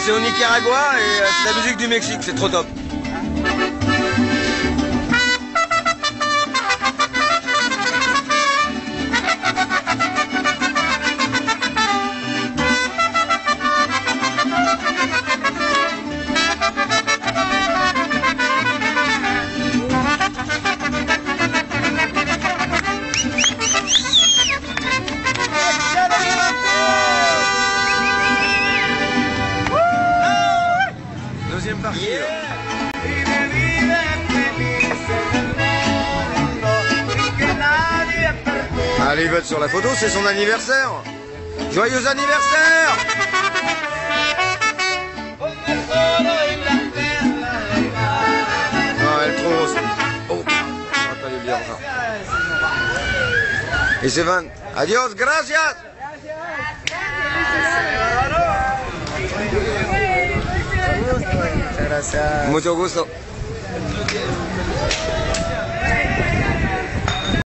c'est au Nicaragua et c'est la musique du Mexique, c'est trop top. Deuxième partie. Allez, ils veulent sur la photo, c'est son anniversaire. Joyeux anniversaire! Non, elle est trop grosse. Oh, on va pas lui dire ça. Et c'est Van. Adios, gracias! Mucho gusto.